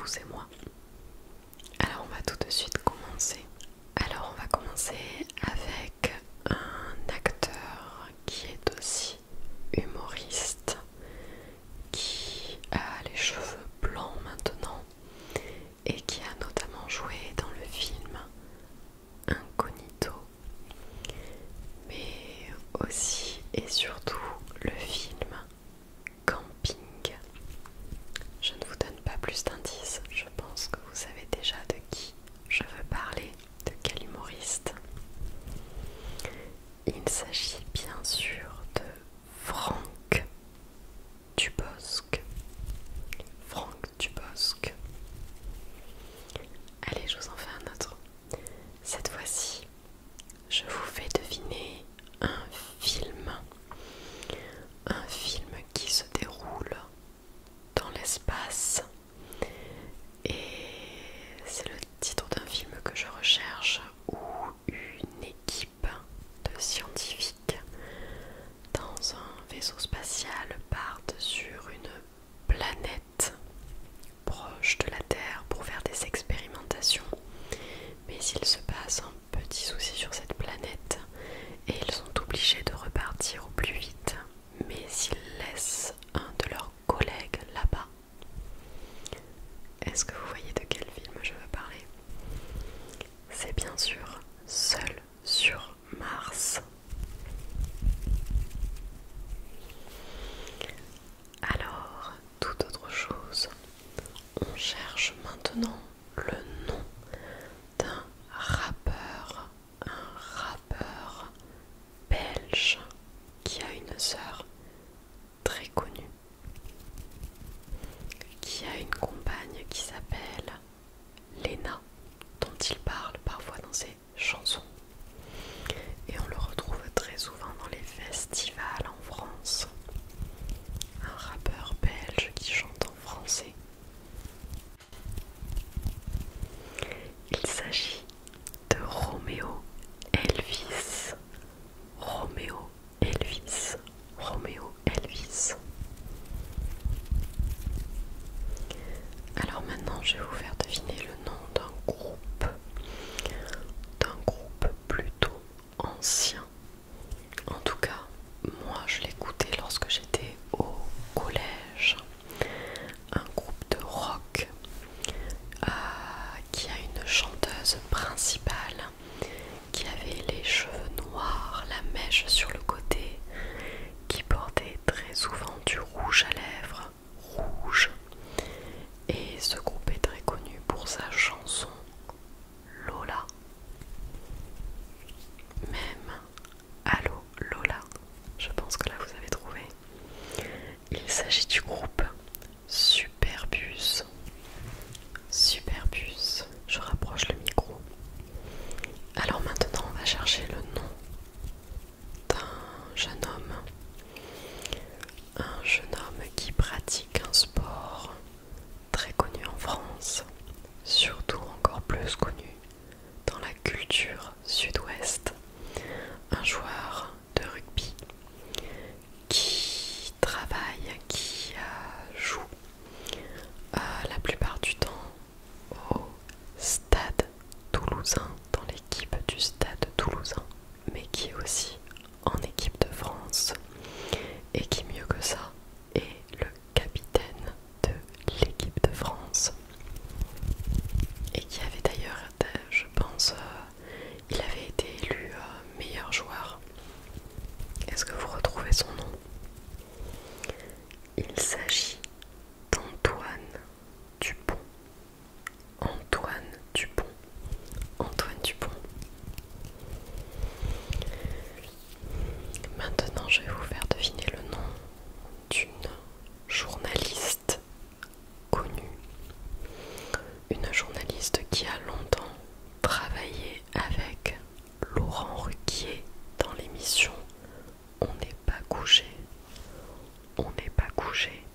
vous et moi. Alors on va tout de suite commencer. Alors on va commencer avec un acteur qui est aussi humoriste, qui a les cheveux blancs maintenant et qui a notamment joué dans le film Incognito, mais aussi et surtout le film Camping. Je ne vous donne pas plus d'indices, je pense que vous savez déjà de qui je veux parler, de quel humoriste. Il s'agit bien sûr de Franck Dubosc. Franck Dubosc. Allez, je vous en fais un autre. Cette fois-ci, je vous fais deviner un film. Un film qui se déroule dans l'espace. Et c'est le titre d'un film que je recherche où une équipe de scientifiques dans un vaisseau spatial partent sur une planète proche de la Terre pour faire des expérimentations. Mais il se passe un petit souci sur cette planète et ils sont obligés de repartir au plus vite. Mais ils laissent un de leurs collègues là-bas. Est-ce que vous voyez de quel film je veux parler? C'est bien sûr Seul sur Mars. Alors, toute autre chose, on cherche maintenant le nom d'un rappeur, un rappeur belge qui a une sœur très connue, qui a une compagne qui s'appelle Lena, dont il parle parfois dans ses chansons. Et on le retrouve très souvent dans les festivals en France. Un rappeur belge qui chante en français. Il s'agit de Roméo Elvis. Roméo Elvis. Roméo Elvis. Alors maintenant, je vais vous faire deviner le nom d'un groupe plutôt ancien. En tout cas, moi je l'écoutais lorsque j'étais au collège. Un groupe de rock qui a une chanteuse principale qui avait les cheveux noirs, la mèche sur le côté, qui portait très souvent du rouge à lèvres rouge. Et ce groupe est très connu pour sa chanson Lola. Même Allô Lola, je pense que là vous avez trouvé. Il s'agit du groupe Superbus. Superbus, je rapproche le micro. Alors maintenant on va chercher le nom d'un jeune homme. Un jeune homme qui pratique un sport très connu en France, surtout encore plus connu dans la culture sud-ouest. Un joueur de rugby qui travaille, qui joue la plupart du temps au Stade Toulousain, dans l'équipe du Stade Toulousain, mais qui est aussi en équipe de France et qui, mieux que ça, est le capitaine de l'équipe de France et qui avait d'ailleurs, je pense, il avait été élu meilleur joueur. Est-ce que vous retrouvez son nom? Il s'agit d'Antoine Dupont. Antoine Dupont. Antoine Dupont. Maintenant, je vais vous faire deviner le nom d'une journaliste connue. Une journaliste qui a longtemps travaillé avec Laurent Ruquier dans l'émission On n'est pas couché. On n'est pas couché.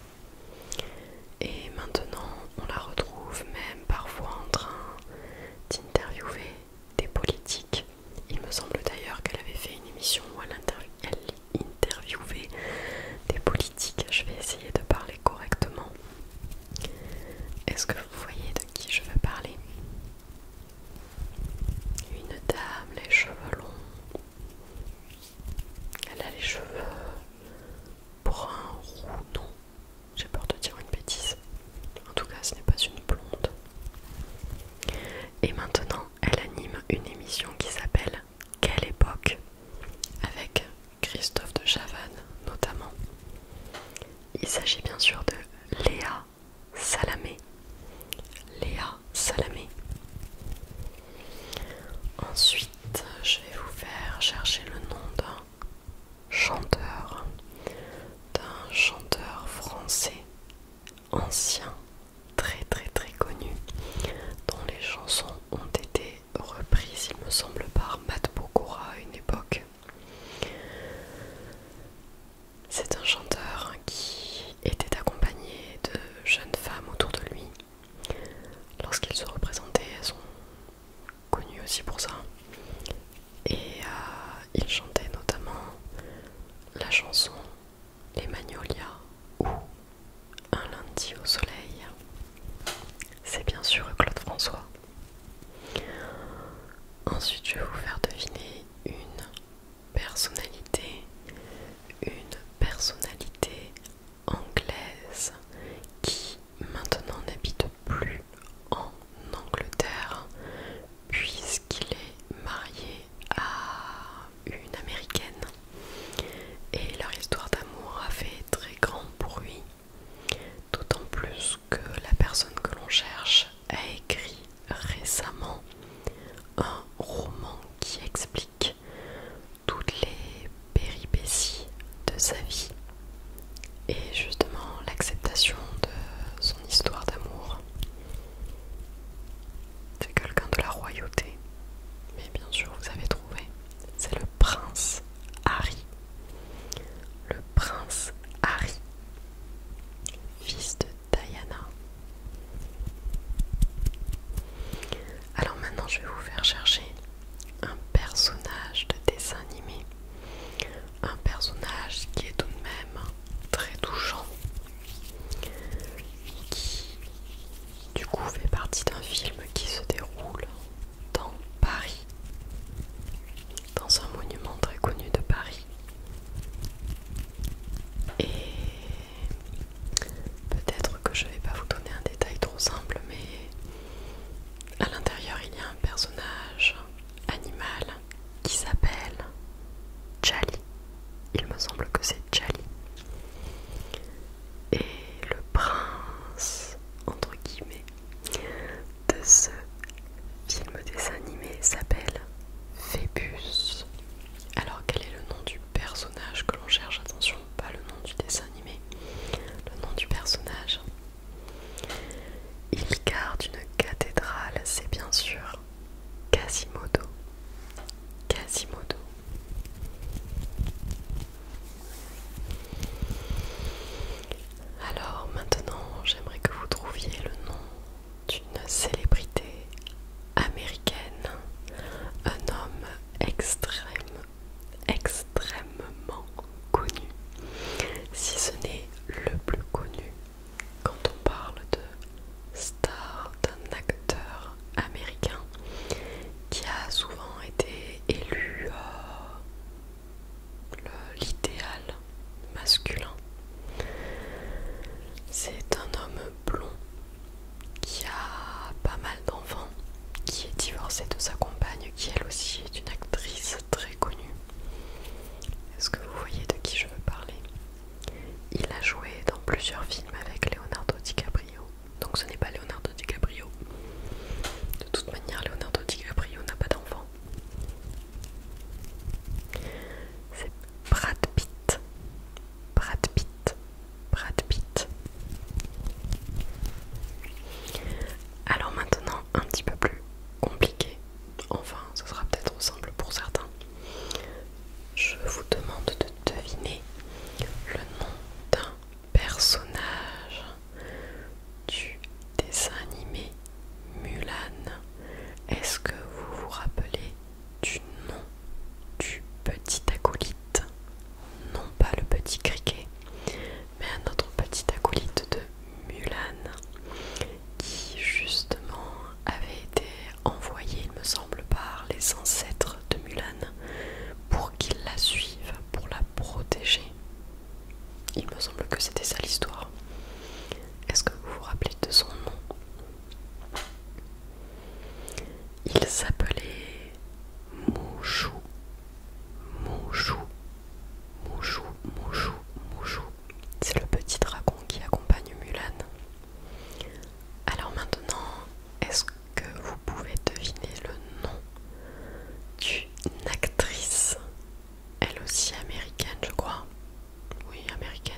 Et maintenant, on la retrouve même parfois en train d'interviewer des politiques. Il me semble d'ailleurs qu'elle avait fait une émission où elle interviewait des politiques. Je vais essayer de parler correctement. Est-ce que c'est bien sûr Claude François. Ensuite, je vais vous faire deviner une personnalité anglaise qui maintenant n'habite plus en Angleterre puisqu'il est marié à une américaine et leur histoire d'amour a fait très grand bruit, d'autant plus que la personne que l'on cherche a écrit récemment un roman qui explique toutes les péripéties de sa vie et justement l'acceptation de son histoire d'amour. C'est quelqu'un de la royauté, mais bien sûr vous avez trouvé, c'est le prince Harry. Le prince Harry, fils de Diana. Alors maintenant je vais vous faire chercher un personnage de dessin animé, un personnage qui est tout de même très touchant, qui du coup fait partie d'un film qui se déroule dans Paris, dans un monument très connu de Paris. Et peut-être que je ne vais pas vous donner un détail trop simple, mais à l'intérieur il y a un personnage animal qui s'appelle Jali. Il me semble que c'est Jali. Et le prince, entre guillemets, de ce film dessin animé s'appelle Phébus. Alors quel est le nom du personnage que l'on cherche? Attention, pas le nom du dessin animé, le nom du personnage. Il garde une cathédrale, c'est bien sûr Quasimodo. Quasimodo. Alors maintenant, j'aimerais que vous trouviez le nom d'une célébrité américaine, un homme extrêmement connu, si ce n'est le plus connu quand on parle de star, d'un acteur américain qui a souvent été élu l'idéal masculin. C'est un homme blond qui a pas mal d'enfants, qui est divorcé de sa compagne, qui elle aussi est une actrice très connue. Est-ce que vous voyez de qui je veux parler? Il a joué dans plusieurs films avec Leonardo DiCaprio. Donc ce n'est pas Leonardo DiCaprio. De toute manière, Leonardo DiCaprio n'a pas d'enfant. C'est Brad Pitt. Brad Pitt. Brad Pitt. Alors maintenant, un petit peu plus compliqué. Enfin, ce sera peut-être simple pour certains. Je vous demande de deviner le nom d'un personnage du dessin animé Mulan. Est-ce que vous vous rappelez du nom du petit acolyte? Non pas le petit criquet, mais un autre petit acolyte de Mulan qui justement avait été envoyé, il me semble, par les ancêtres de Mulan pour qu'ils la suivent, pour la protéger. Il me semble que c'était ça l'histoire. Est-ce que vous vous rappelez de son nom? Il s'appelait Mouchou. Mouchou. Mouchou, Mouchou, Mouchou. C'est le petit dragon qui accompagne Mulan. Alors maintenant, est-ce que vous pouvez deviner le nom d'une actrice, elle aussi américaine je crois, oui américaine,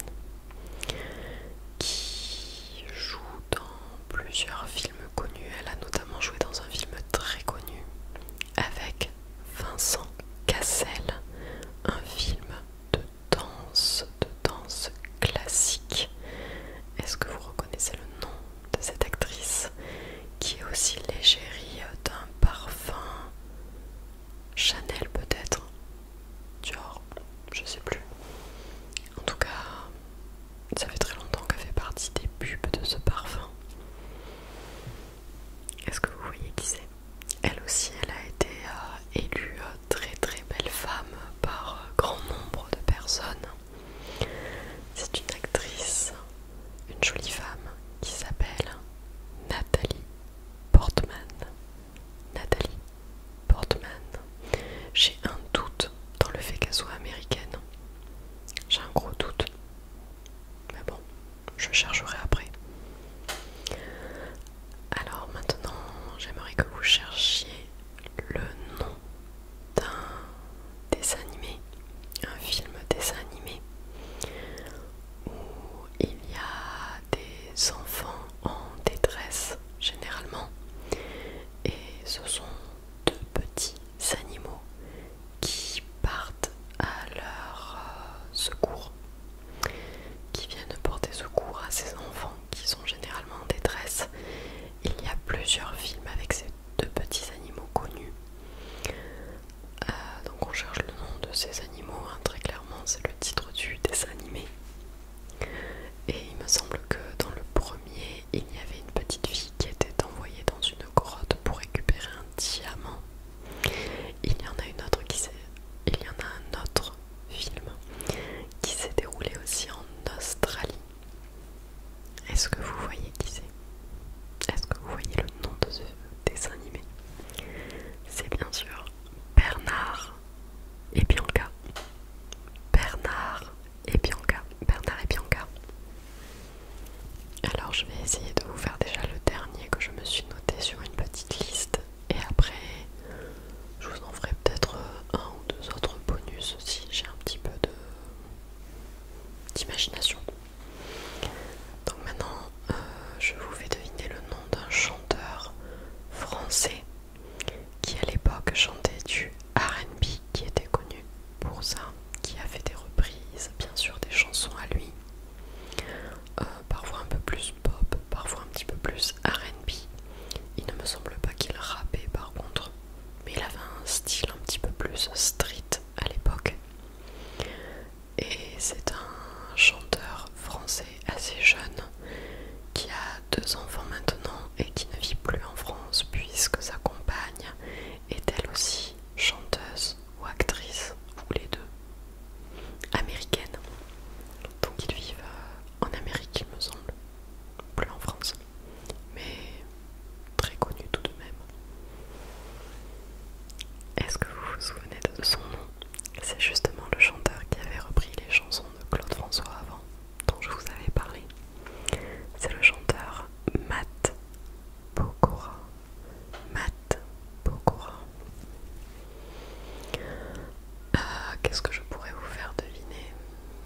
qui joue dans plusieurs films connus? Elle a notamment joué dans un film très connu avec Vincent Cassel, un film de danse classique. Est-ce que vous reconnaissez le nom de cette actrice qui est aussi l'égérie d'un parfum Chanel peut-être, Dior, je sais plus. En tout cas, ça fait très longtemps qu'elle fait partie des pubs de ce parfum. me semble pas qu'il rappait par contre, mais il avait un style un petit peu plus street à l'époque. Et c'est un chanteur français assez jeune qui a 2 enfants maintenant et qui ne vit plus en France puisque sa compagne est elle aussi chanteuse ou actrice, ou les deux, américaine. Donc ils vivent en Amérique il me semble, plus en France, mais très connu tout de même. Est-ce que vous vous souvenez de son nom? C'est justement le chanteur qui avait repris les chansons de Claude François avant, dont je vous avais parlé. C'est le chanteur Matt Pokora. Matt Pokora. Qu'est-ce que je pourrais vous faire deviner?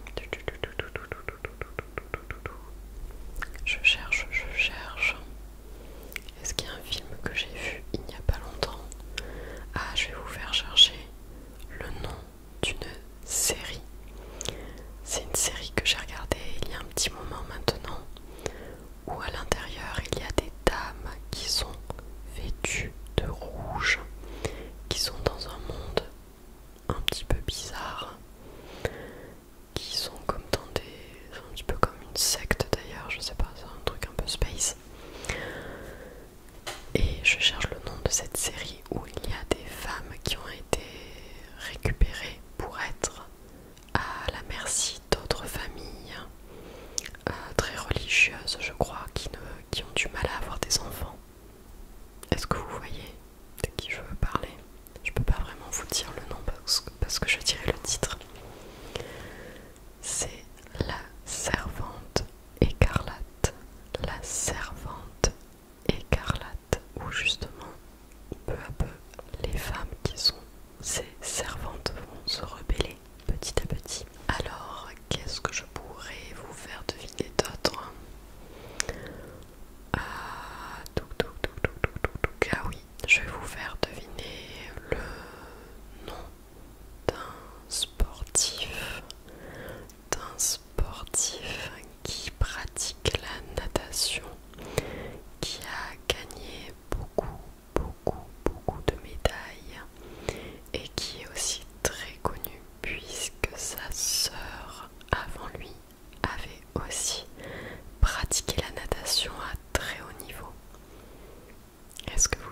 Je cherche. Est-ce qu'il y a un film que j'ai vu il n'y a pas longtemps? Ah, je vais vous faire chercher le nom d'une série. C'est une série que j'ai regardée il y a un petit moment maintenant, où à l'intérieur il y a des dames qui sont vêtues de rouge, qui sont dans un monde un petit peu bizarre, qui sont comme dans des... un petit peu comme une secte d'ailleurs, je sais pas, c'est un truc un peu space. Et je cherche le nom de cette série où il y a des femmes qui ont été récupérées pour être à la merci d'autres familles très religieuses, je crois, qui ont du mal à avoir des enfants. Est-ce que vous voyez de qui je veux parler? Je peux pas vraiment vous dire le nom parce que je dirais le titre. C'est La Servante Écarlate. La Servante Écarlate, où justement, peu à peu, les femmes qui sont ces servantes vont se rebeller petit à petit. Alors, qu'est-ce que je pourrais vous faire deviner d'autre? Ah oui, je vais vous faire deviner le nom d'un sportif qui pratique la natation, qui a gagné beaucoup de médailles et qui est aussi très connu puisque sa sœur avant lui avait aussi pratiqué la natation à très haut niveau. Est-ce que